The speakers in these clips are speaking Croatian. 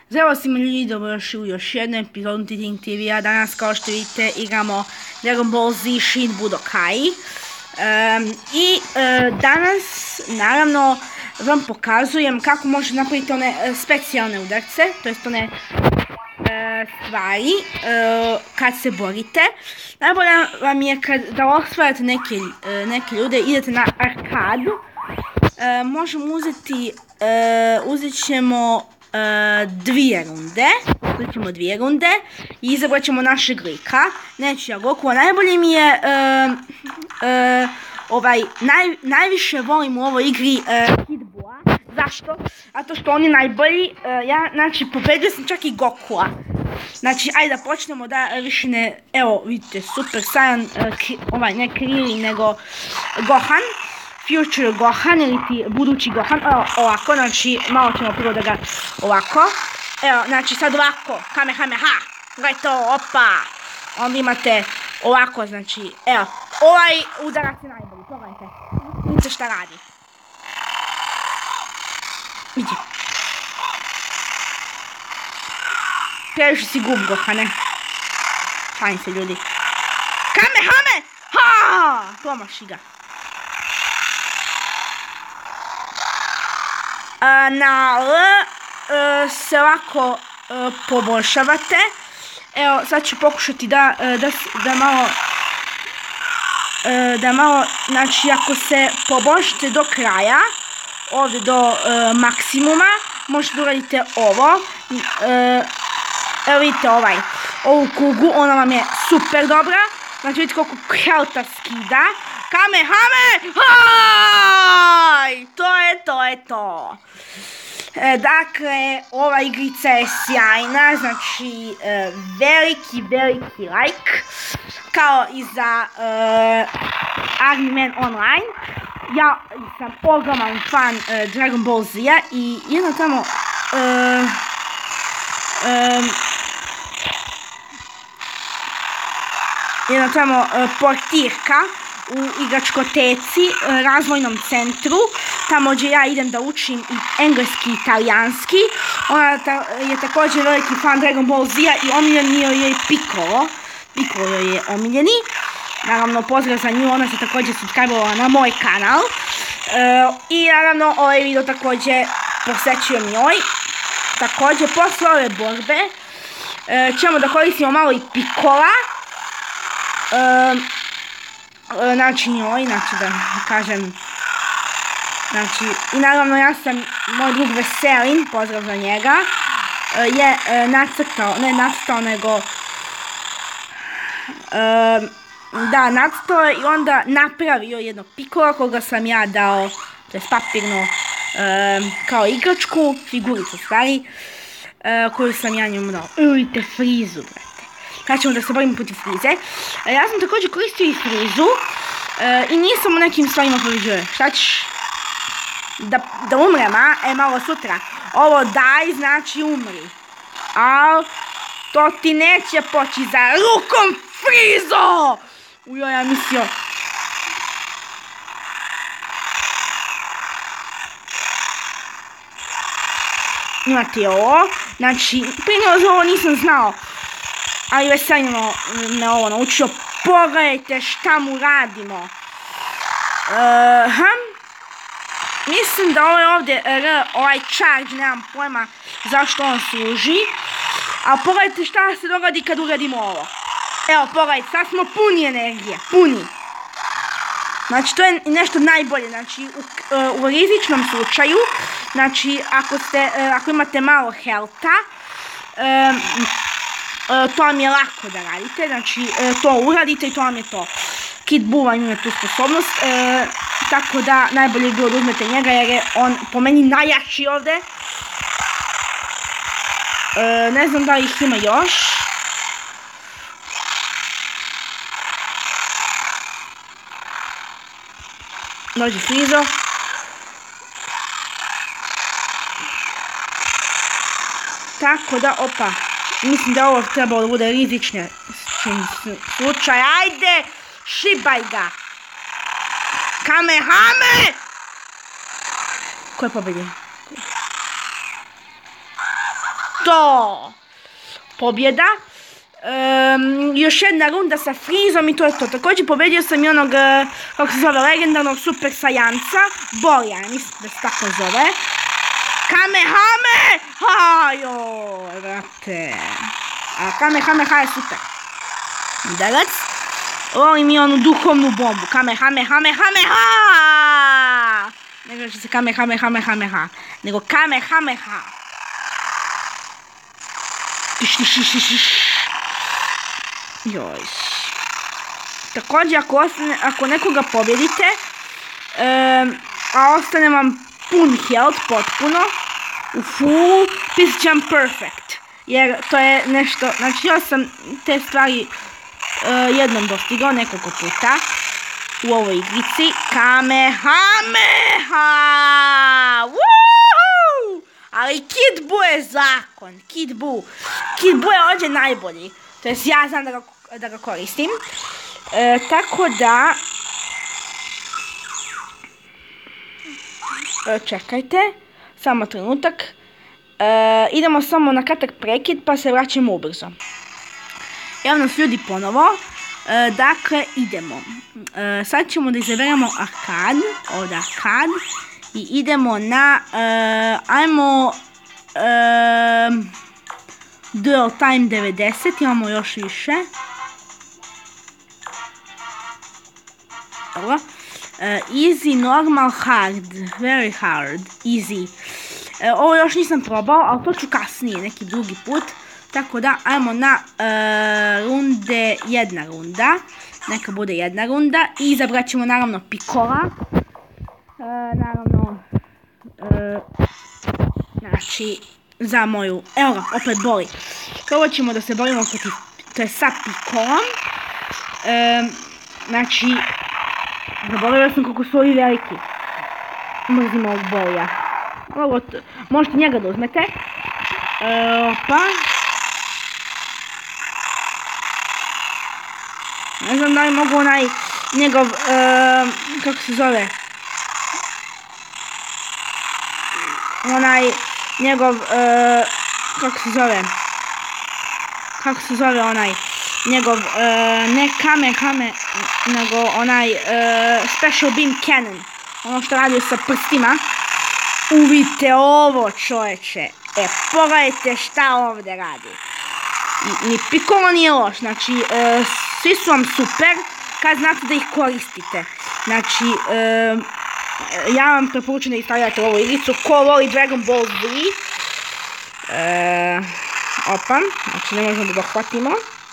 Zdravo svima ljudi, dobrodošli u još jednu epizodu Titing TV-a. Danas, kao što vidite, igramo Dragon Ball Z Shin Budokai. Danas, naravno, vam pokazujem kako možete napraviti one specijalne udarce, to jest one stvari kad se borite. Najbolje vam je da osvajate neke ljude, idete na arkadu. Možemo uzet ćemo dvije runde i izabrat ćemo našeg lika. Neću ja Goku, a najbolje mi je najviše volim u ovoj igri Kid Buu. Zašto? Zato što oni najbolji. Znači, pobedio sam čak i Gokua. Znači, ajde da počnemo da više ne... Evo, vidite, Super Saiyan, ne Krillin, nego Gohan. Future Gohan ili ti budući Gohan, evo ovako, znači malo ćemo prvo da ga ovako, evo, znači sad ovako, Kamehameha, gledajte to, opa, onda imate ovako, znači, evo, ovaj udarac je najbolji, pogledajte, vidite šta radi, vidi, previše si gub Gohane, šalim se ljudi, Kamehameha, promaši ga. Na L se ovako poboljšavate. Evo, sad ću pokušati da malo, znači ako se poboljšate do kraja, ovdje do maksimuma, možete da uradite ovo. Evo vidite ovu kugu, ona vam je super dobra. Znači vidite koliko healtha skida. Kamehame! To je to. Dakle, ova igrica je sjajna, znači veliki like, kao i za Army Man Online. Ja sam ogroman fan Dragon Ball Z-a i jedna tamo portirka u igračkoteci, razvojnom centru, tamo gdje ja idem da učim i engleski i italijanski. Ona je također veliki fan Dragon Ball Z-a i omiljeni joj je Piccolo. Piccolo joj je omiljeni. Naravno, pozdrav za nju, ona se također subscribe-ovala na moj kanal. I naravno, ovaj video također posvećujem njoj. Također, posle ove borbe ćemo da koristimo malo i Piccola. Znači njoj, znači da kažem, znači, i naravno ja sam, moj drug Veselin, pozdrav za njega, je nacrtao, nego, nacrtao je i onda napravio jednog Piccola koga sam ja dao, to je papirno, kao igračku, figuricu stvari, koju sam ja njemu dao. Vidite Frizu, brate. Sad ćemo da se borimo protiv Frize. Ja sam također koristio i Frizu i nisam u nekim stvarima poviđuje. Šta ćeš? Da umrem, a? Malo sutra. Ovo daj, znači umri. Al, to ti neće poći za rukom Frizo! Ujoj, ja mislio. Imate ovo. Znači, prije ovo nisam znao. Ali Veselin me ovo naučio. Pogledajte šta mu radimo. Mislim da ovo je ovdje ovaj charge, nemam pojma zašto on služi. A pogledajte šta se dogodi kad uradimo ovo. Evo, pogledajte, sad smo puni energije, puni. Znači, to je nešto najbolje, znači, u rizičnom slučaju, znači, ako imate malo healtha, to vam je lako da radite, znači to uradite i to vam je to. Kid Buu vam ima tu sposobnost, tako da najbolje je bilo da uzmete njega jer je on po meni najjači ovdje. Ne znam da ih ima još. Dođi Frizo. Tako da, opa. Mislim da ovo trebalo da bude rizični slučaj. Ajde, šibaj ga. Kamehame! Ko je pobedio? to! Pobjeda. Još jedna runda sa Freezom i to je to. Također pobjedio sam i onog, kako se zove, legendarnog Super Saiyanca, Borja, mislim da se tako zove. Kamehame! Joj, vrate. Kamehameha je super. Udarac. Volim i onu duhovnu bombu. Kamehamehamehameha! Ne kaže se kamehamehamehameha, nego kamehameha. Joj. Također ako nekoga pobjedite, a ostane vam pun health potpuno, u full, pisat vam perfect. Jer to je nešto, znači ja sam te stvari jednom dostigao nekoliko puta u ovoj igrici. Kamehameha! Woohoo! Ali Kid Buu je zakon. Kid Buu je ovdje najbolji. To jest ja znam da ga koristim. Tako da... čekajte. Samo trenutak. Idemo samo na kratak prekid pa se vraćamo ubrzo. Evo nas ljudi ponovo. Dakle, idemo. Sad ćemo da izaberemo arkad. Ovdje arkad. I idemo na... ajmo... Dual Time 90. Imamo još više. Dobro. Easy, normal, hard. Very hard. Easy. Ovo još nisam probao, ali to ću kasnije, neki drugi put. Tako da, ajmo na runde, jedna runda. Neka bude jedna runda. I izabrat ćemo naravno Piccola. Naravno, znači, za moju, evo ga, opet boli. Prvo ćemo da se borimo protiv, to je sa Piccolom. Znači, zaboravila sam koliko su ovi veliki. Mrzim ovog bolja. Možete njega da uzmete. Opa. Ne znam da li mogu onaj njegov, kako se zove? Onaj njegov, kako se zove? Kako se zove onaj njegov, ne Kamehame, nego onaj Special Beam Cannon. Ono što radi sa prstima. Uvidite ovo, čovječe. Pogledajte šta ovdje radi. Ni Piccolo nije loš. Znači, svi su vam super kad znate da ih koristite. Znači, ja vam preporučujem da istavljate ovu igricu. Ko voli Dragon Ball Z. Opa, znači ne možemo da ga hvatimo.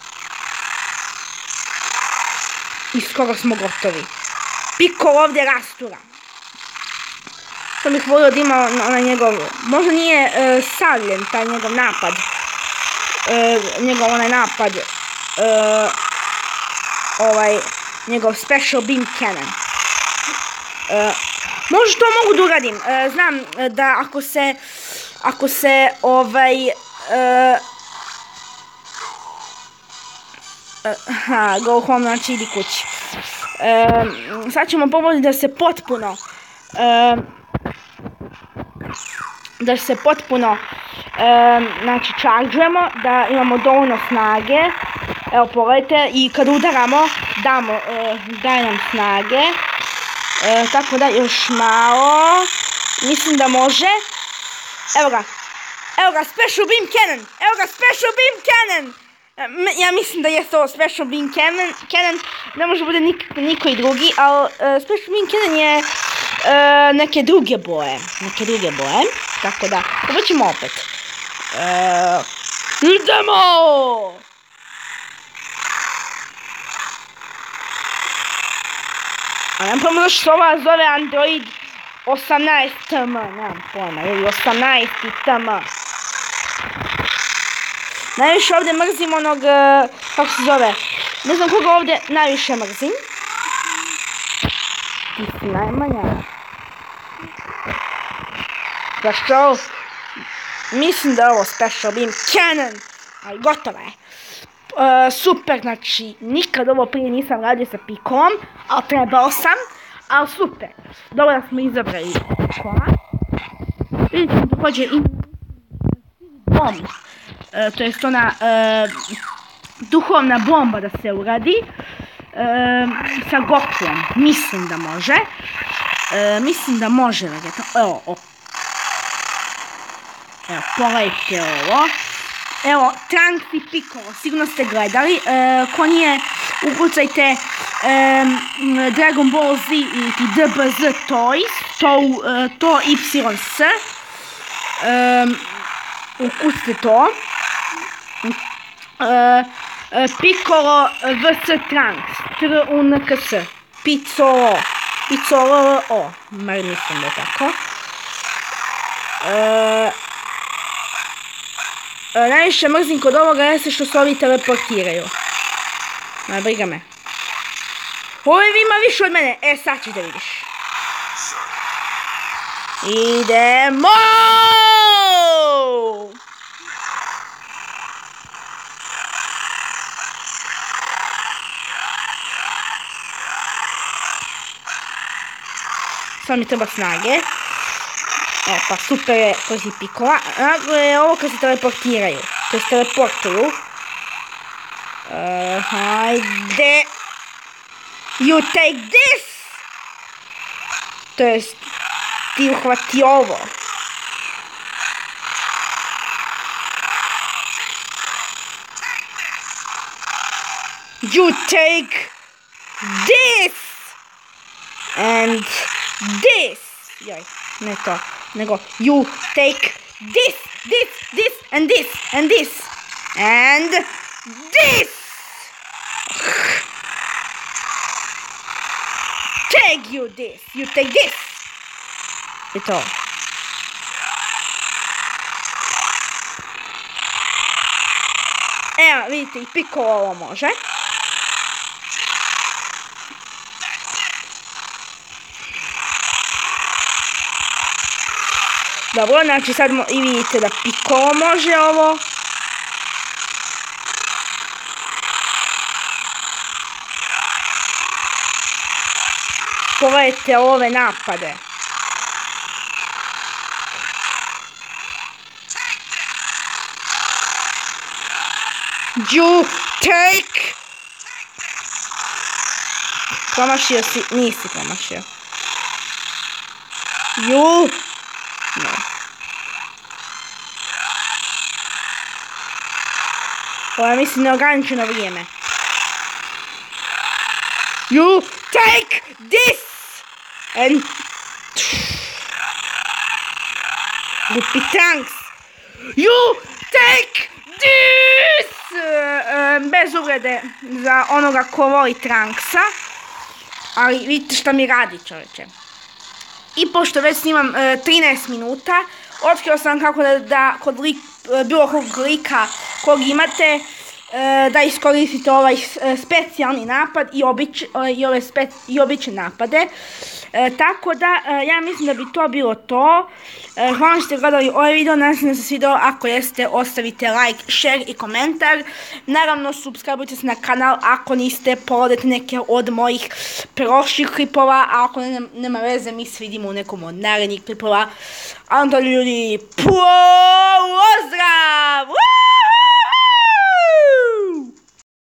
I skoro smo gotovi. Piccolo ovdje rastura. Što bih volio da ima onaj njegov, možda nije savljen taj njegov napad. Njegov onaj napad. Njegov Special Beam Cannon. Možda to mogu da uradim. Znam da ako se go home, znači idi kući. Sad ćemo pomoći da se potpuno znači chargeujemo, da imamo dovoljno snage. Evo pogledajte, i kad udaramo daje nam snage. Tako da još malo, mislim da može. Evo ga Special Beam Cannon, ja mislim da je to Special Beam Cannon, ne može bude niko i drugi, ali Special Beam Cannon je neke druge boje, tako da, ovo ćemo opet. Idemo! A nemam pojma zašto se ova zove Android 18TM, nemam pojma, ili 18TM. Najviše ovdje mrzim onog, kako se zove, ne znam koga ovdje najviše mrzim. Ti si najmanja. Zašto? Mislim da je ovo Special Beam Cannon, ali gotova je. Super, znači, nikad ovo prije nisam radio sa Piccolom, ali trebao sam, ali super. Dobro da smo izabrali Piccola. Vidite također i bomb, to jest ona duhovna bomba da se uradi sa Gokuom. Mislim da može. Mislim da može. Evo, pogledajte ovo. Evo, Trunks i Piccolo, sigurno ste gledali. Ko nije, ukucajte Dragon Ball Z ili DBZ Toys, to YS. Ukucajte to. Piccolo vs Trunks, TRUNKS, Piccolo, mar mislim da je tako. Najviše mrzim kod ovoga jeste što se ovi teleportiraju. Ma briga me. Ovi ima više od mene, sad ćeš da vidiš. Idemo! Sad mi treba snage. Pa super je koji si Piccolo. Ovo kad se teleportiraju. To se teleportuju. Hajde. You take this! To jest ti uhvati ovo. You take this! And this! Joj, ne to. Nego, you take this, and this, and this, and this! Take you this, you take this! I to. Evo, vidite, i Piccolo ovo može. Dobro, znači sad i vidite da Piccolo može ovo. Pogledajte ove napade. You take... Promašio si, nisi promašio. You... No. Ovo je mislim neograničeno vrijeme. You take this! And... Glupi Trunks! You take this! Bez uvrede za onoga ko voli Trunksa. Ali vidite šta mi radi, čovječe. I pošto već snimam 13 minuta, otkrio sam kako da kod bilo kog lika kog imate, da iskoristite ovaj specijalni napad i obične napade. Tako da, ja mislim da bi to bilo to. Hvala što ste gledali ovaj video, nadam se da se svidjelo. Ako jeste, ostavite like, share i komentar. Naravno, subscribeujte se na kanal ako niste, pogledajte neke od mojih prošlih klipova. A ako nema veze, mi se vidimo u nekom od narednih klipova. A onda ljudi, pozdrav!